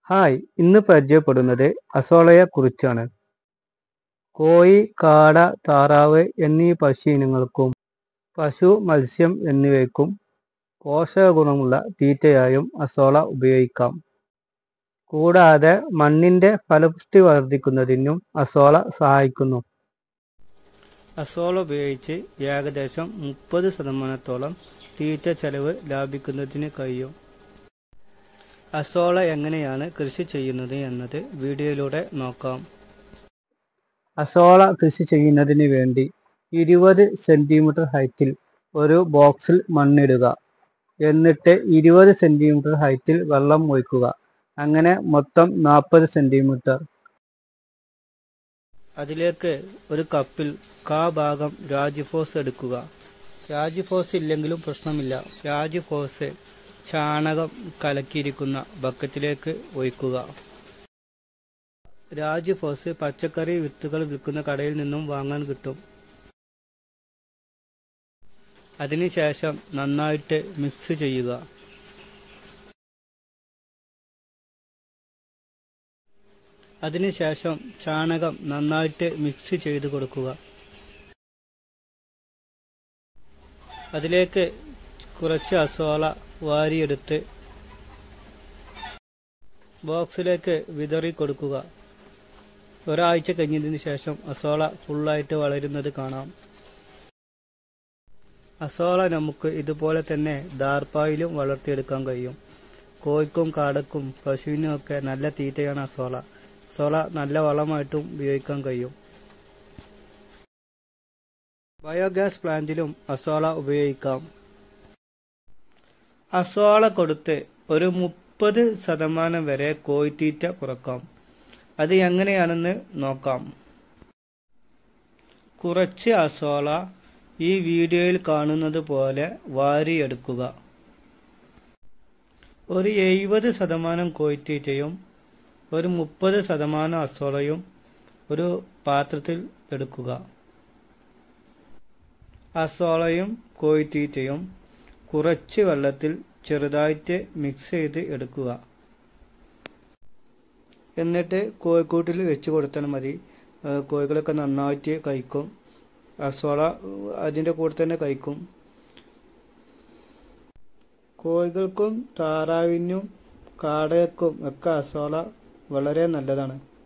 Hi, ഇന്ന് പരിചയപ്പെടുന്നത് അസോളയെക്കുറിച്ചാണ്. കോഴി, കാട, താറാവ് എന്നീ പക്ഷിയിനങ്ങൾക്കും പശു, മത്സ്യം എന്നിവയ്ക്കും പോഷകഗുണമുള്ള തീറ്റയായും അസോള ഉപയോഗിക്കാം. കൂടാതെ മണ്ണിന്റെ ഫലപുഷ്ടി വർദ്ധിക്കുന്നതിനും അസോള സഹായിക്കുന്നു. അസോള ഉപയോഗിച്ച് ഏകദേശം 30% തീറ്റ ചെലവ് ലാഭിക്കുന്നതിന് കഴിയും. അസോള എങ്ങനെയാണ് കൃഷി ചെയ്യുന്നത് എന്നത് വീഡിയോയിലൂടെ നോക്കാം. അസോള കൃഷി ചെയ്യുന്നതിന് വേണ്ടി 20 സെന്റിമീറ്റർ ഹൈറ്റിൽ ഒരു ബോക്സിൽ മണ്ണിടുക. എന്നിട്ട് 20 സെന്റിമീറ്റർ ഹൈറ്റിൽ വെള്ളം ഒഴിക്കുക. അങ്ങനെ മൊത്തം 40 സെന്റിമീറ്റർ. അതിലേക്ക് ഒരു കപ്പിൽ ഭാഗം രാജിഫോസ് എടുക്കുക. രാജിഫോസ് ഇല്ലെങ്കിലും പ്രശ്നമില്ല. രാജിഫോസ് ചാണകം കലക്കിയിരിക്കുന്ന ബക്കറ്റിലേക്ക് ഒഴിക്കുക. രാജിഫോസ് പച്ചക്കറി വിത്തുകൾ വിൽക്കുന്ന കടയിൽ നിന്നും വാങ്ങാൻ കിട്ടും. അതിനുശേഷം നന്നായിട്ട് മിക്സ് ചെയ്യുക. അതിനുശേഷം ചാണകം നന്നായിട്ട് മിക്സ് ചെയ്ത് കൊടുക്കുക. അതിലേക്ക് കുറച്ച് അസോള വാരിയെടുത്ത് ബോക്സിലേക്ക് വിതറി കൊടുക്കുക. ഒരാഴ്ച കഴിഞ്ഞതിന് ശേഷം അസോള ഫുള്ളായിട്ട് വളരുന്നത് കാണാം. അസോള നമുക്ക് ഇതുപോലെ തന്നെ ദാർപ്പായിലും വളർത്തിയെടുക്കാൻ കഴിയും. കോഴിക്കും കാടക്കും പശുവിനും ഒക്കെ നല്ല തീറ്റയാണ് അസോള. അസോള നല്ല വളമായിട്ടും ഉപയോഗിക്കാൻ കഴിയും. ബയോഗ്യാസ് പ്ലാന്റിലും അസോള ഉപയോഗിക്കാം. അസോള കൊടുത്ത് ഒരു 30% വരെ കോഴിത്തീറ്റ കുറക്കാം. അത് എങ്ങനെയാണെന്ന് നോക്കാം. കുറച്ച് അസോള ഈ വീഡിയോയിൽ കാണുന്നത് പോലെ വാരിയെടുക്കുക. ഒരു 70% കോഴിത്തീറ്റയും ഒരു 30% അസോളയും ഒരു പാത്രത്തിൽ എടുക്കുക. അസോളയും കോഴിത്തീറ്റയും കുറച്ച് വെള്ളത്തിൽ ചെറുതായിട്ട് മിക്സ് ചെയ്ത് എടുക്കുക. എന്നിട്ട് കോഴിക്കൂട്ടിൽ വെച്ച് കൊടുത്താൽ മതി. കോഴികളൊക്കെ നന്നായിട്ട് കഴിക്കും. അസോള അതിൻ്റെ കൂടെ തന്നെ കഴിക്കും. കോഴികൾക്കും താറാവിനും കാടയ്ക്കും ഒക്കെ അസോള വളരെ നല്ലതാണ്.